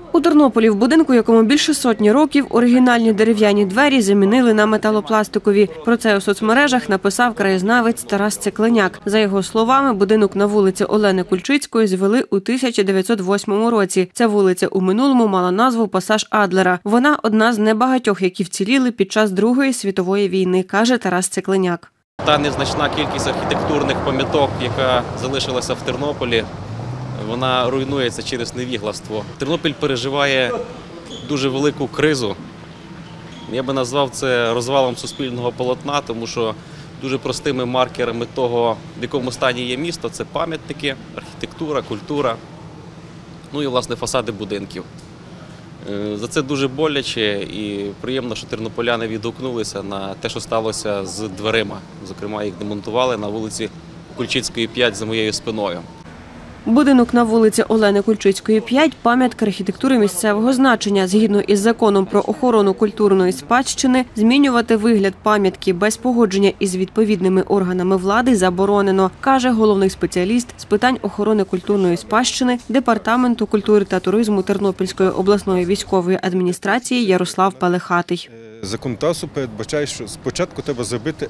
У Тернополі в будинку, якому більше сотні років, оригінальні дерев'яні двері замінили на металопластикові. Про це у соцмережах написав краєзнавець Тарас Цикленяк. За його словами, будинок на вулиці Олени Кульчицької звели у 1908 році. Ця вулиця у минулому мала назву Пасаж Адлера. Вона одна з небагатьох, які вціліли під час Другої світової війни, каже Тарас Цикленяк. Та незначна кількість архітектурних пам'яток, яка залишилася в Тернополі, вона руйнується через невігластво. Тернопіль переживає дуже велику кризу. Я би назвав це розвалом суспільного полотна, тому що дуже простими маркерами того, в якому стані є місто, це пам'ятники, архітектура, культура, ну і, власне, фасади будинків. За це дуже боляче і приємно, що тернополяни відгукнулися на те, що сталося з дверима. Зокрема, їх демонтували на вулиці Кульчицької, 5 за моєю спиною. Будинок на вулиці Олени Кульчицької, 5 – пам'ятка архітектури місцевого значення. Згідно із законом про охорону культурної спадщини, змінювати вигляд пам'ятки без погодження із відповідними органами влади заборонено, каже головний спеціаліст з питань охорони культурної спадщини Департаменту культури та туризму Тернопільської обласної військової адміністрації Ярослав Пелехатий. Законодавство передбачає, що спочатку треба зробити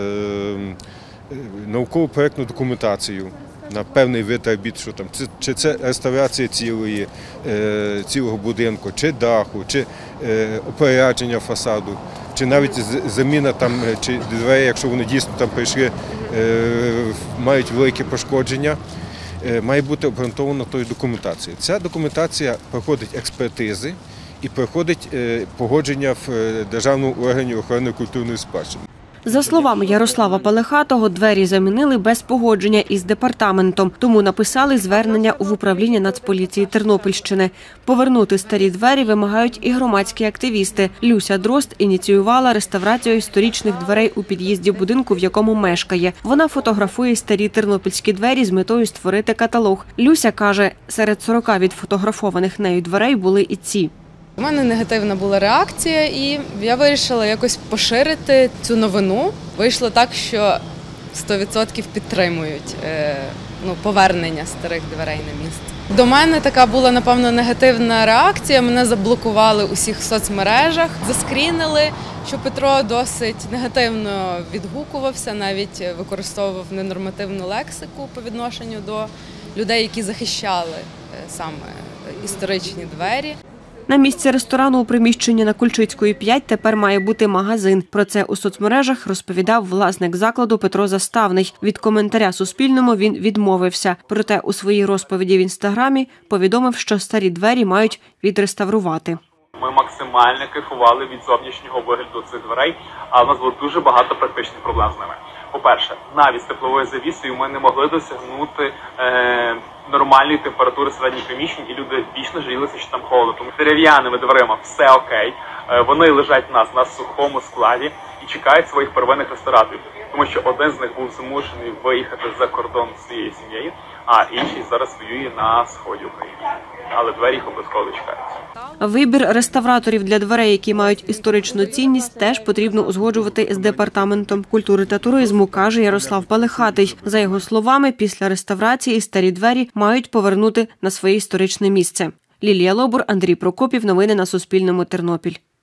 науково-проєктну документацію на певний вид робіт, що там, чи це реставрація цілого будинку, чи даху, чи опорядження фасаду, чи навіть заміна там, чи дверей, якщо вони дійсно там прийшли, мають велике пошкодження, має бути обґрунтована тою документацією. Ця документація проходить експертизи і проходить погодження в Державному органі охорони культурної спадщини. За словами Ярослава Пелехатого, двері замінили без погодження із департаментом, тому написали звернення в управління Нацполіції Тернопільщини. Повернути старі двері вимагають і громадські активісти. Люся Дрозд ініціювала реставрацію історичних дверей у під'їзді будинку, в якому мешкає. Вона фотографує старі тернопільські двері з метою створити каталог. Люся каже, серед 40 відфотографованих нею дверей були і ці. У мене негативна була реакція, і я вирішила якось поширити цю новину. Вийшло так, що 100% підтримують повернення старих дверей на місце. До мене така була, напевно, негативна реакція. Мене заблокували у всіх соцмережах, заскрінили, що Петро досить негативно відгукувався, навіть використовував ненормативну лексику по відношенню до людей, які захищали саме історичні двері. На місці ресторану у приміщенні на Кульчицької, 5 тепер має бути магазин. Про це у соцмережах розповідав власник закладу Петро Заставний. Від коментаря Суспільному він відмовився. Проте у своїй розповіді в Інстаграмі повідомив, що старі двері мають відреставрувати. Ми максимально кайфували від зовнішнього вигляду цих дверей, а в нас було дуже багато практичних проблем з ними. По-перше, навіть з тепловою завісою ми не могли досягнути нормальної температури середніх приміщень, і люди вічно жалілися, що там холодно. Тому дерев'яними дверима все окей, вони лежать у нас на сухому складі і чекають своїх первинних реставраторів. Тому що один з них був змушений виїхати за кордон з своєю сім'єю, а інший зараз воює на сході України. Але двері їх обов'язково чекаються. Вибір реставраторів для дверей, які мають історичну цінність, теж потрібно узгоджувати з Департаментом культури та туризму, каже Ярослав Пелехатий. За його словами, після реставрації старі двері мають повернути на своє історичне місце. Лілія Лобур, Андрій Прокопів. Новини на Суспільному. Тернопіль.